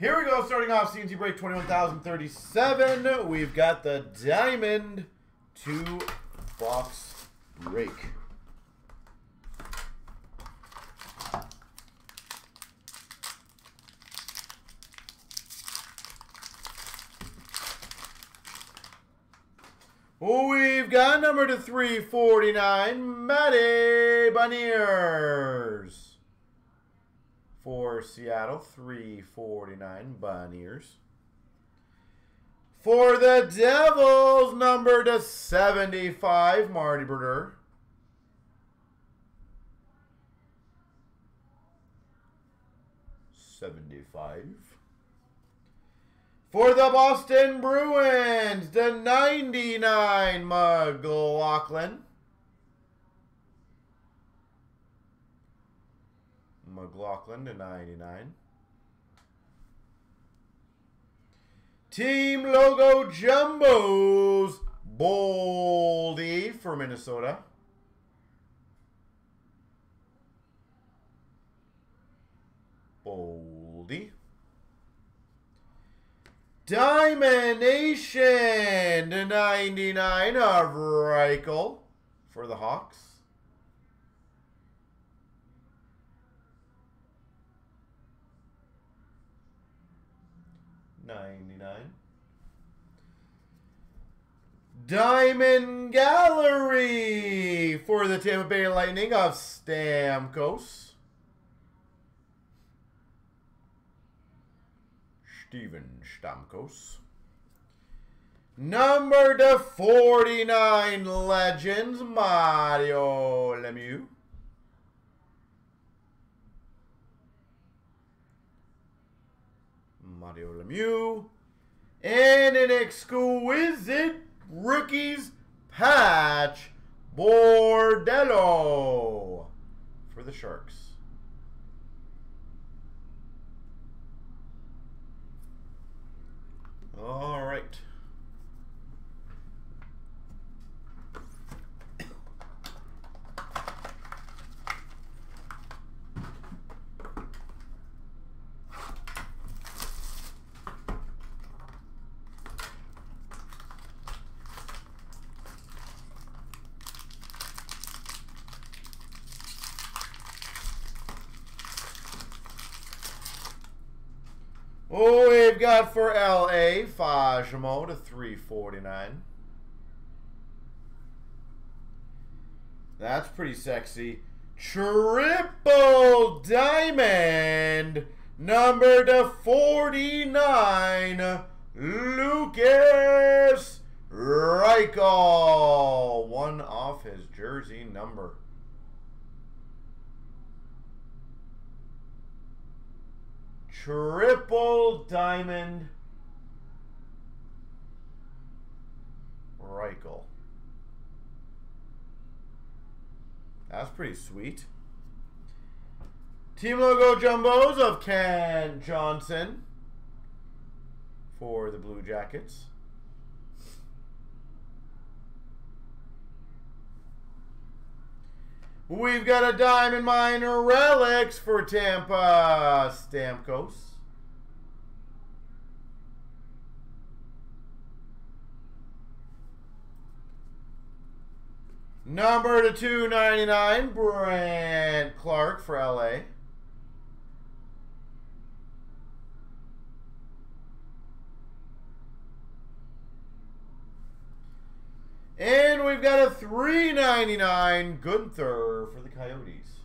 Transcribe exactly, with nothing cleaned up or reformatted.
Here we go, starting off C N C break twenty-one thousand thirty-seven. We've got the Diamond two box break. We've got number to three forty-nine, Matty Beniers. For Seattle, three forty-nine, Beniers. For the Devils, number to seventy-five, Marty Berger. seventy-five. For the Boston Bruins, the ninety-nine, McLaughlin. McLaughlin to ninety-nine. Team logo jumbos, Boldy for Minnesota. Boldy. Diamond Nation to ninety-nine of Reichel for the Hawks. ninety-nine. Diamond Gallery for the Tampa Bay Lightning of Stamkos. Steven Stamkos. Number to forty-nine Legends, Mario Lemieux. Mario Lemieux. And an exquisite rookies patch, Bordello for the Sharks. All right. Oh, we've got for L A, Fajimo to three forty-nine. That's pretty sexy. Triple Diamond, number to forty-nine, Lucas Reichel. One off his jersey number. Triple Diamond Reichel. That's pretty sweet. Team logo jumbos of Ken Johnson for the Blue Jackets. We've got a Diamond Minor Relics for Tampa, Stamkos. Number to two ninety-nine, Brent Clark for L A. And we've got a three ninety-nine Gunther for the Coyotes.